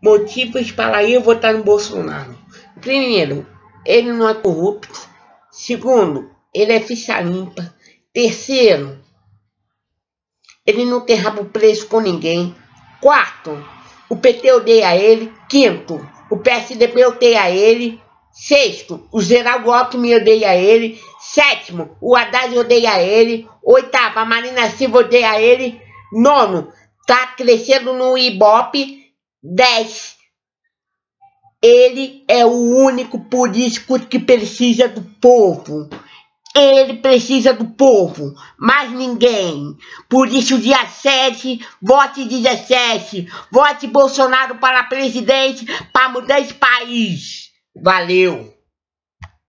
motivos para ir votar no Bolsonaro. Primeiro, ele não é corrupto. Segundo, ele é ficha limpa. Terceiro, ele não tem rabo preso com ninguém. Quarto, o PT odeia ele. Quinto, o PSDB odeia ele. Sexto, o Geraldo Alckmin odeia ele. Sétimo, o Haddad odeia ele. Oitavo, a Marina Silva odeia ele. Nono, tá crescendo no Ibope. 10. Ele é o único político que precisa do povo. Ele precisa do povo, mais ninguém. Por isso, dia 7, vote 17. Vote Bolsonaro para presidente, para mudar esse país. Valeu!